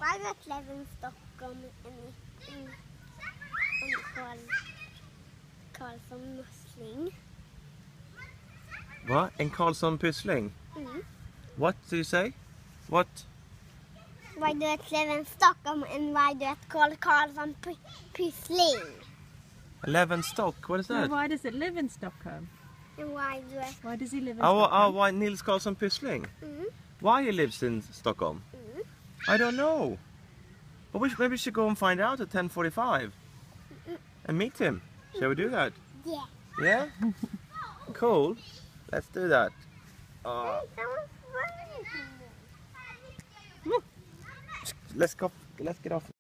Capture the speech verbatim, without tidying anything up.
Why do I live in Stockholm and, and, and Karl, Karlsson Mussling? What? In Karlsson Pyssling? Mm. What do you say? What? Why do I live in Stockholm and why do I call Karlsson Pyssling? Eleven stock, what is that? No, why does it live in Stockholm? And why do I... Why does he live in Oh, oh, Stockholm? why Nils Karlsson Pyssling? Mm. Why he lives in Stockholm? Mm. I don't know. But we should, maybe we should go and find out at ten forty-five Mm. and meet him. Shall we do that? Yeah. Yeah? Cool. Let's do that. Uh, Someone's running. let's go. Let's get off.